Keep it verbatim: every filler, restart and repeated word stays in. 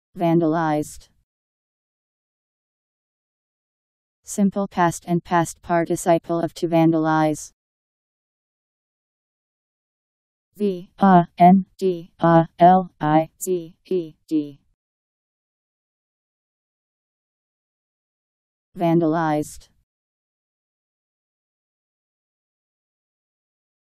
Vandalized. Simple past and past participle of to vandalize. V A N D A L I Z E D. Vandalized.